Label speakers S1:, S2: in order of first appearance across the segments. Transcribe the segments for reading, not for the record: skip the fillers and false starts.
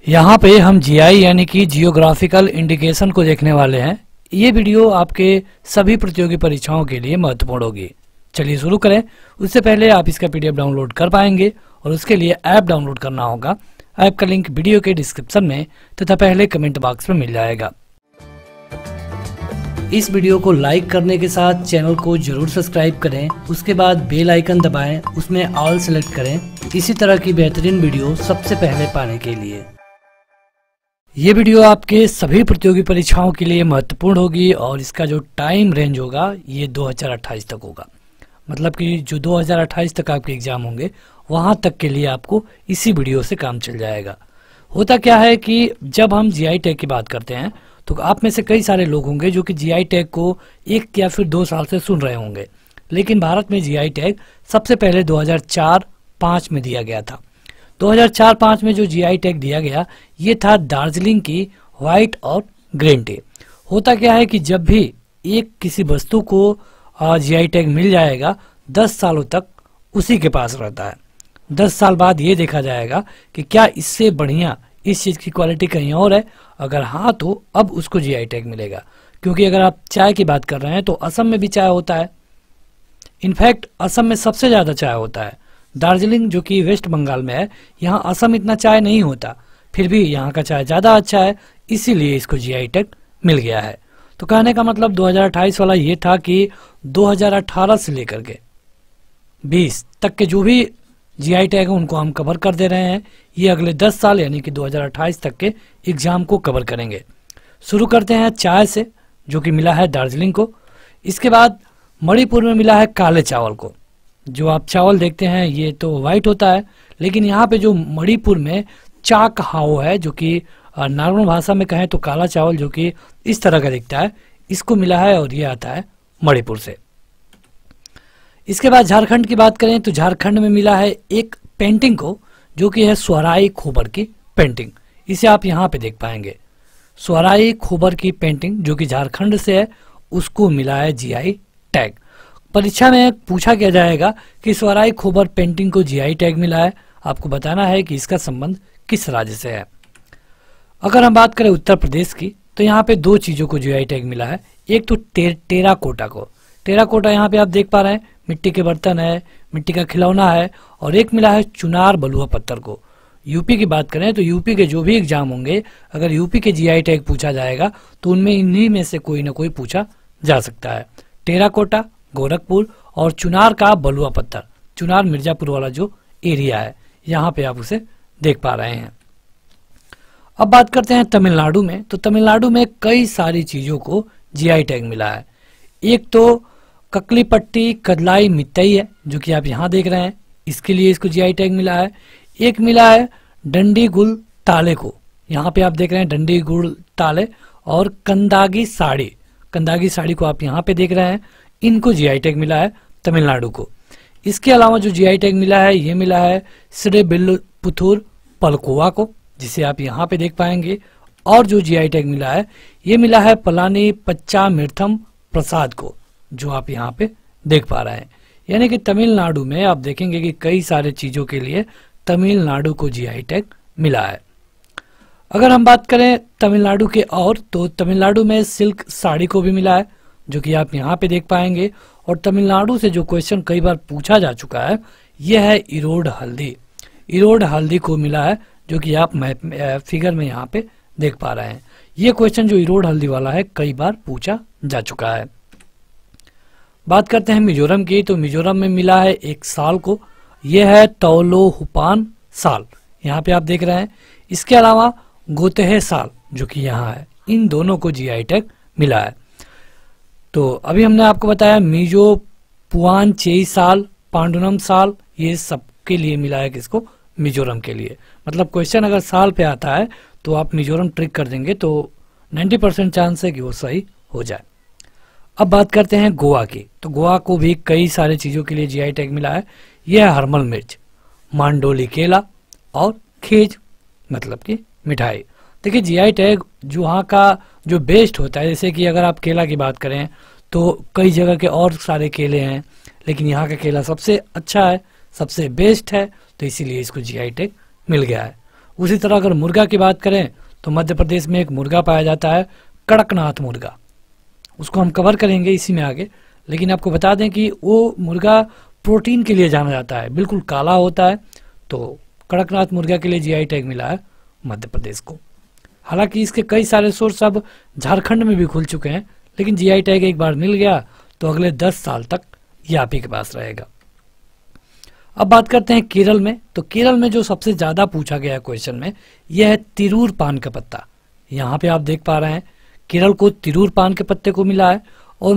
S1: यहाँ पे हम जीआई यानी कि जियोग्राफिकल इंडिकेशन को देखने वाले हैं। ये वीडियो आपके सभी प्रतियोगी परीक्षाओं के लिए महत्वपूर्ण होगी। चलिए शुरू करें। उससे पहले आप इसका पीडीएफ डाउनलोड कर पाएंगे और उसके लिए ऐप डाउनलोड करना होगा। ऐप का लिंक वीडियो के डिस्क्रिप्शन में तथा पहले कमेंट बॉक्स में मिल जाएगा। इस वीडियो को लाइक करने के साथ चैनल को जरूर सब्सक्राइब करें। उसके बाद बेल आइकन दबाएं, उसमें ऑल सेलेक्ट करें इसी तरह की बेहतरीन वीडियो सबसे पहले पाने के लिए। ये वीडियो आपके सभी प्रतियोगी परीक्षाओं के लिए महत्वपूर्ण होगी और इसका जो टाइम रेंज होगा ये 2028 तक होगा। मतलब कि जो 2028 तक आपके एग्जाम होंगे वहां तक के लिए आपको इसी वीडियो से काम चल जाएगा। होता क्या है कि जब हम जीआई टैग की बात करते हैं तो आप में से कई सारे लोग होंगे जो कि जीआई टैग को 1 या फिर 2 साल से सुन रहे होंगे, लेकिन भारत में जीआई टैग सबसे पहले 2004-05 में दिया गया था। 2004-05 में जो जीआई टैग दिया गया ये था दार्जिलिंग की व्हाइट और ग्रीन टी। होता क्या है कि जब भी एक किसी वस्तु को जीआई टैग मिल जाएगा 10 सालों तक उसी के पास रहता है। 10 साल बाद ये देखा जाएगा कि क्या इससे बढ़िया इस चीज की क्वालिटी कहीं और है। अगर हाँ तो अब उसको जीआई टैग मिलेगा। क्योंकि अगर आप चाय की बात कर रहे हैं तो असम में भी चाय होता है। इनफैक्ट असम में सबसे ज्यादा चाय होता है। दार्जिलिंग जो कि वेस्ट बंगाल में है, यहाँ असम इतना चाय नहीं होता, फिर भी यहाँ का चाय ज्यादा अच्छा है, इसीलिए इसको जीआई टैग मिल गया है। तो कहने का मतलब 2028 वाला ये था कि 2018 से लेकर के 20 तक के जो भी जीआई टैग है उनको हम कवर कर दे रहे हैं। ये अगले 10 साल यानी कि 2028 तक के एग्जाम को कवर करेंगे। शुरू करते हैं चाय से, जो कि मिला है दार्जिलिंग को। इसके बाद मणिपुर में मिला है काले चावल को। जो आप चावल देखते हैं ये तो व्हाइट होता है, लेकिन यहाँ पे जो मणिपुर में चाक हाओ है, जो कि नॉर्मल भाषा में कहें तो काला चावल जो कि इस तरह का दिखता है, इसको मिला है और ये आता है मणिपुर से। इसके बाद झारखंड की बात करें तो झारखंड में मिला है एक पेंटिंग को, जो कि है स्वराई खोबर की पेंटिंग। इसे आप यहाँ पे देख पाएंगे। स्वराई खोबर की पेंटिंग जो कि झारखंड से है, उसको मिला है जीआई टैग। परीक्षा में पूछा क्या जाएगा कि स्वराई खोबर पेंटिंग को जीआई टैग मिला है, आपको बताना है कि इसका संबंध किस राज्य से है। अगर हम बात करें उत्तर प्रदेश की तो यहाँ पे 2 चीजों को जीआई टैग मिला है। एक तो टेराकोटा को। टेराकोटा यहाँ पे आप देख पा रहे हैं, मिट्टी के बर्तन है, मिट्टी का खिलौना है। और एक मिला है चुनार बलुआ पत्थर को। यूपी की बात करें तो यूपी के जो भी एग्जाम होंगे, अगर यूपी के जीआई टैग पूछा जाएगा तो उनमें इन्हीं में से कोई ना कोई पूछा जा सकता है। टेराकोटा गोरखपुर और चुनार का बलुआ पत्थर, चुनार मिर्जापुर वाला जो एरिया है, यहाँ पे आप उसे देख पा रहे हैं। अब बात करते हैं तमिलनाडु में। तो तमिलनाडु में कई सारी चीजों को जीआई टैग मिला है। एक तो ककलीपट्टी कदलाई मित्तई है, जो कि आप यहाँ देख रहे हैं, इसके लिए इसको जीआई टैग मिला है। एक मिला है डंडी गुल ताले को, यहाँ पे आप देख रहे हैं डंडी गुल ताले। और कंदागी साड़ी, कंदागी साड़ी को आप यहाँ पे देख रहे हैं, इनको जीआई टैग मिला है तमिलनाडु को। इसके अलावा जो जीआई टैग मिला है ये मिला है श्रीविल्लिपुथुर पलकोवा को, जिसे आप यहाँ पे देख पाएंगे। और जो जीआई टैग मिला है ये मिला है पलानी पच्चामीर्थम प्रसाद को, जो आप यहाँ पे देख पा रहे हैं। यानी कि तमिलनाडु में आप देखेंगे कि कई सारे चीजों के लिए तमिलनाडु को जीआई टैग मिला है। अगर हम बात करें तमिलनाडु के और, तो तमिलनाडु में सिल्क साड़ी को भी मिला है, जो कि आप यहाँ पे देख पाएंगे। और तमिलनाडु से जो क्वेश्चन कई बार पूछा जा चुका है यह है इरोड हल्दी। इरोड हल्दी को मिला है, जो कि आप फिगर में यहाँ पे देख पा रहे हैं। ये क्वेश्चन जो इरोड हल्दी वाला है कई बार पूछा जा चुका है। बात करते हैं मिजोरम की। तो मिजोरम में मिला है एक साल को, यह है तौलोहुपान साल, यहाँ पे आप देख रहे हैं। इसके अलावा गोतेहे साल जो कि यहाँ है, इन दोनों को जीआई टैग मिला है। तो अभी हमने आपको बताया मिजो पुआन चेई साल, पांडुनम साल, ये सबके लिए मिला है किसको, मिजोरम के लिए। मतलब क्वेश्चन अगर साल पे आता है तो आप मिजोरम ट्रिक कर देंगे तो 90% चांस है कि वो सही हो जाए। अब बात करते हैं गोवा की। तो गोवा को भी कई सारे चीजों के लिए जीआई टैग मिला है। यह है हरमल मिर्च, मांडोली केला और खेज मतलब की मिठाई। देखिए जीआई टैग जो वहाँ का जो बेस्ट होता है, जैसे कि अगर आप केला की बात करें तो कई जगह के और सारे केले हैं, लेकिन यहाँ का केला सबसे अच्छा है, सबसे बेस्ट है, तो इसीलिए इसको जीआई टैग मिल गया है।
S2: उसी तरह अगर मुर्गा की बात करें तो मध्य प्रदेश में एक मुर्गा पाया जाता है, कड़कनाथ मुर्गा। उसको हम कवर करेंगे इसी में आगे, लेकिन आपको बता दें कि वो मुर्गा प्रोटीन के लिए जाना जाता है, बिल्कुल काला होता है। तो कड़कनाथ मुर्गा के लिए जीआई टैग मिला है मध्य प्रदेश को। हालांकि इसके कई सारे सोर्स अब झारखंड में भी खुल चुके हैं, लेकिन जीआई टैग एक बार मिल गया तो अगले 10 साल तक ये आप ही के पास रहेगा। अब बात करते हैं केरल में। तो केरल में जो सबसे ज्यादा पूछा गया है क्वेश्चन में, यह है तिरूर पान का पत्ता। यहाँ पे आप देख पा रहे हैं केरल को तिरूर पान के पत्ते को मिला है, और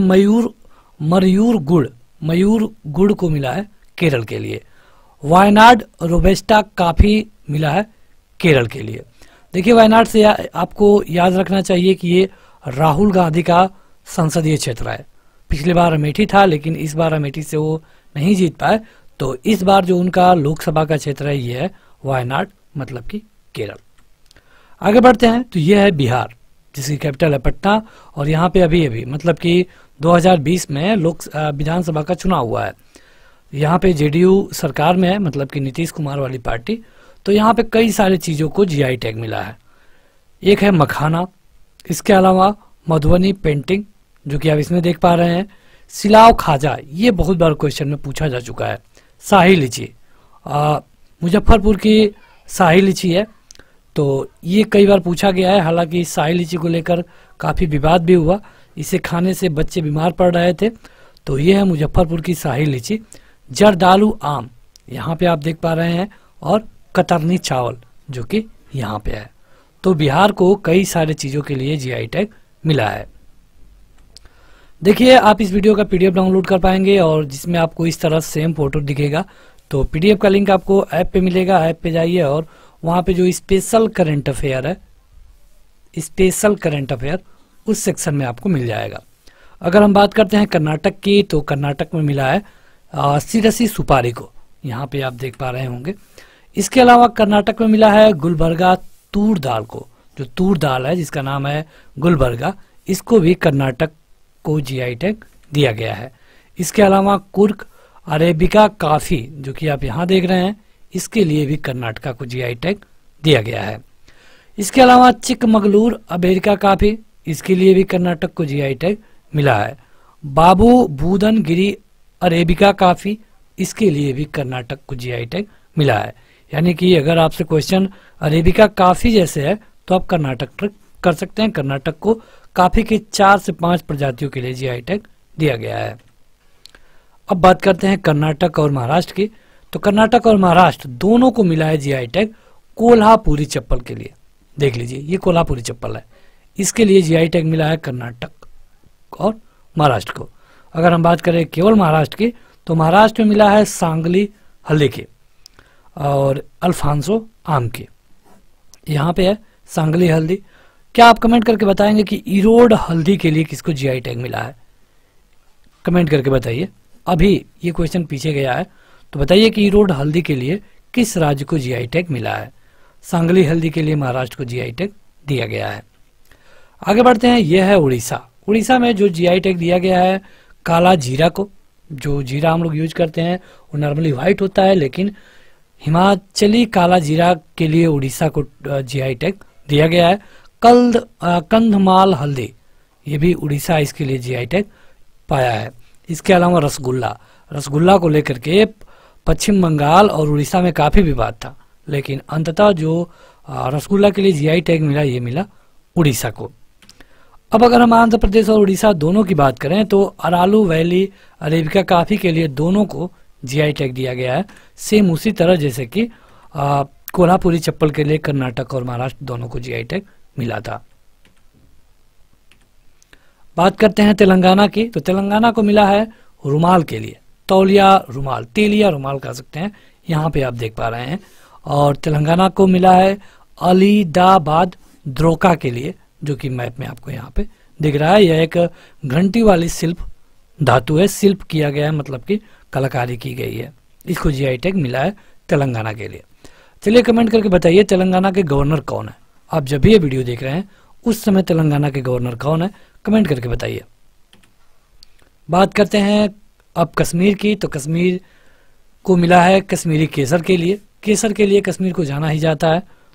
S2: मयूर गुड़ को मिला है केरल के लिए। वायनाड रोबेस्टा कॉफी मिला है केरल के लिए। देखिए, वायनाड से आपको याद रखना चाहिए कि ये राहुल गांधी का संसदीय क्षेत्र है। पिछली बार अमेठी था, लेकिन इस बार अमेठी से वो नहीं जीत पाए, तो इस बार जो उनका लोकसभा का क्षेत्र है ये है वायनाड, मतलब कि केरल। आगे बढ़ते हैं तो ये है बिहार, जिसकी कैपिटल है पटना, और यहाँ पे अभी मतलब कि 2020 में विधानसभा का चुनाव हुआ है। यहाँ पे जेडीयू सरकार में है, मतलब कि नीतीश कुमार वाली पार्टी। तो यहाँ पे कई सारी चीज़ों को जीआई टैग मिला है। एक है मखाना, इसके अलावा मधुबनी पेंटिंग जो कि आप इसमें देख पा रहे हैं, सिलाव खाजा, ये बहुत बार क्वेश्चन में पूछा जा चुका है। शाही लीची, मुजफ्फरपुर की शाही लीची है, तो ये कई बार पूछा गया है। हालांकि शाही लीची को लेकर काफ़ी विवाद भी हुआ, इसे खाने से बच्चे बीमार पड़ रहे थे। तो ये है मुजफ्फरपुर की शाही लीची। जरदालू आम यहाँ पे आप देख पा रहे हैं, और कतरनी चावल जो कि यहाँ पे है। तो बिहार को कई सारे चीज़ों के लिए जीआई टैग मिला है। देखिए, आप इस वीडियो का पीडीएफ डाउनलोड कर पाएंगे, और जिसमें आपको इस तरह सेम फोटो दिखेगा। तो पीडीएफ का लिंक आपको ऐप पे मिलेगा, ऐप पे जाइए और वहाँ पे जो स्पेशल करंट अफेयर है, स्पेशल करंट अफेयर, उस सेक्शन में आपको मिल जाएगा। अगर हम बात करते हैं कर्नाटक की, तो कर्नाटक में मिला है सिरसी सुपारी को, यहाँ पे आप देख पा रहे होंगे। इसके अलावा कर्नाटक में मिला है गुलबर्गा तूर दाल को, जो तूर दाल है जिसका नाम है गुलबर्गा, इसको भी कर्नाटक को जीआई टैग दिया गया है। इसके अलावा कुर्क अरेबिका कॉफी जो कि आप यहाँ देख रहे हैं, इसके लिए भी कर्नाटका को जीआई टैग दिया गया है। इसके अलावा चिकमगलूर अमेरिका कॉफी, इसके लिए भी कर्नाटक को जीआई टैग मिला है। बाबू बूदन गिरी अरेबिका कॉफी, इसके लिए भी कर्नाटक को जीआई टैग मिला है। यानी कि अगर आपसे क्वेश्चन अरेबिका कॉफी जैसे है तो आप कर्नाटक ट्रिक कर सकते हैं। कर्नाटक को कॉफी के 4 से 5 प्रजातियों के लिए जीआई टैग दिया गया है। अब बात करते हैं कर्नाटक और महाराष्ट्र की। तो कर्नाटक और महाराष्ट्र दोनों को मिला है जीआई टैग कोल्हापुरी चप्पल के लिए। देख लीजिए, ये कोल्हापुरी चप्पल है, इसके लिए जीआई टैग मिला है कर्नाटक और महाराष्ट्र को। अगर हम बात करें केवल महाराष्ट्र की, तो महाराष्ट्र में मिला है सांगली हल्दी के और अल्फांसो आम के। यहाँ पे है सांगली हल्दी। क्या आप कमेंट करके बताएंगे कि ईरोड हल्दी के लिए किसको जीआई टैग मिला है? कमेंट करके बताइए। अभी ये क्वेश्चन पीछे गया है, तो बताइए कि ईरोड हल्दी के लिए किस राज्य को जीआई टैग मिला है? सांगली हल्दी के लिए महाराष्ट्र को जीआई टैग दिया गया है। आगे बढ़ते हैं, यह है उड़ीसा। उड़ीसा में जो जीआई टैग दिया गया है काला जीरा को। जो जीरा हम लोग यूज करते हैं वो नॉर्मली व्हाइट होता है, लेकिन हिमाचली काला जीरा के लिए उड़ीसा को जीआई टैग दिया गया है। कंधमाल हल्दी, ये भी उड़ीसा इसके लिए जीआई टैग पाया है। इसके अलावा रसगुल्ला को लेकर के पश्चिम बंगाल और उड़ीसा में काफी विवाद था, लेकिन अंततः जो रसगुल्ला के लिए जीआई टैग मिला, ये मिला उड़ीसा को। अब अगर हम आंध्र प्रदेश और उड़ीसा दोनों की बात करें, तो अरालू वैली अरेबिका कॉफी के लिए दोनों को जीआई टैग दिया गया है। सेम उसी तरह जैसे कि कोल्हापुरी चप्पल के लिए कर्नाटक और महाराष्ट्र दोनों को जीआई टैग मिला था। बात करते हैं तेलंगाना की। तो तेलंगाना को मिला है रुमाल के लिए, तौलिया रुमाल, तेलिया रुमाल कह सकते हैं, यहाँ पे आप देख पा रहे हैं। और तेलंगाना को मिला है अलीदाबाद द्रोका के लिए, जो कि मैप में आपको यहाँ पे दिख रहा है। यह एक घंटी वाली शिल्प धातु है, शिल्प किया गया है, मतलब कि कलाकारी की गई है। इसको जीआई टैग मिला है तेलंगाना के लिए। चलिए कमेंट करके बताइए तेलंगाना के गवर्नर कौन है? आप जब भी ये वीडियो देख रहे हैं उस समय तेलंगाना के गवर्नर कौन है, कमेंट करके बताइए। बात करते हैं अब कश्मीर की। तो कश्मीर को मिला है कश्मीरी केसर के लिए। केसर के लिए कश्मीर को जाना ही जाता है।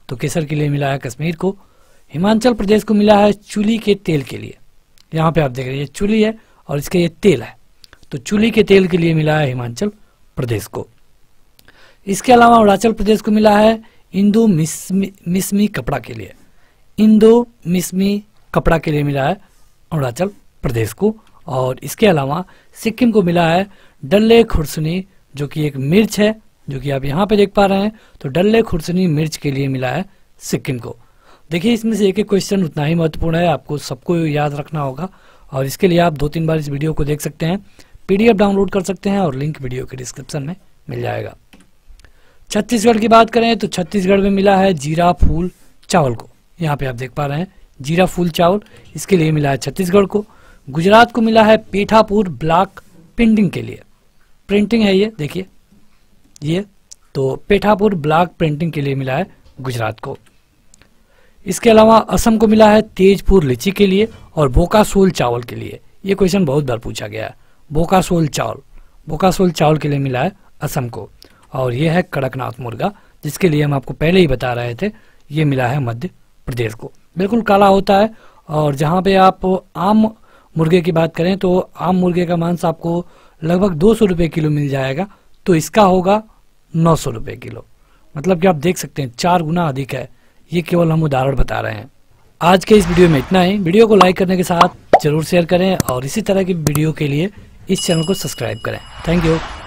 S2: तो केसर के लिए मिला है कश्मीर को। हिमाचल प्रदेश को मिला है चूली के तेल के लिए। यहाँ पे आप देख रहे हैं ये चूली है और इसके ये तेल है, तो चूली के तेल के लिए मिला है हिमाचल प्रदेश को। इसके अलावा अरुणाचल प्रदेश को मिला है इंडो मिसमी कपड़ा के लिए। इंडो मिसमी कपड़ा के लिए मिला है अरुणाचल प्रदेश को। और इसके अलावा सिक्किम को मिला है डल्ले खुर्सनी, जो कि एक मिर्च है, जो कि आप यहाँ पे देख पा रहे हैं। तो डल्ले खुर्सनी मिर्च के लिए मिला है सिक्किम को। देखिए इसमें से एक एक क्वेश्चन उतना ही महत्वपूर्ण है, आपको सबको याद रखना होगा और इसके लिए आप 2-3 बार इस वीडियो को देख सकते हैं। PDF डाउनलोड कर सकते हैं और लिंक वीडियो के डिस्क्रिप्शन में मिल जाएगा। छत्तीसगढ़ की बात करें तो छत्तीसगढ़ में मिला है जीरा फूल चावल को। यहाँ पे आप देख पा रहे हैं जीरा फूल चावल, इसके लिए मिला है छत्तीसगढ़ को। गुजरात को मिला है पेठापुर ब्लॉक प्रिंटिंग के लिए। प्रिंटिंग है ये, देखिए ये, तो पेठापुर ब्लॉक प्रिंटिंग के लिए मिला है गुजरात को। इसके अलावा असम को मिला है तेजपुर लीची के लिए और बोकासोल चावल के लिए। ये क्वेश्चन बहुत बार पूछा गया है। बोकासोल चावल के लिए मिला है असम को। और ये है कड़कनाथ मुर्गा, जिसके लिए हम आपको पहले ही बता रहे थे, ये मिला है मध्य प्रदेश को। बिल्कुल काला होता है और जहाँ पे आप आम मुर्गे की बात करें तो आम मुर्गे का मांस आपको लगभग 200 रुपये किलो मिल जाएगा, तो इसका होगा 900 रुपये किलो। मतलब कि आप देख सकते हैं 4 गुना अधिक है। ये केवल हम उदाहरण बता रहे हैं। आज के इस वीडियो में इतना ही। वीडियो को लाइक करने के साथ जरूर शेयर करें और इसी तरह की वीडियो के लिए इस चैनल को सब्सक्राइब करें। Thank you.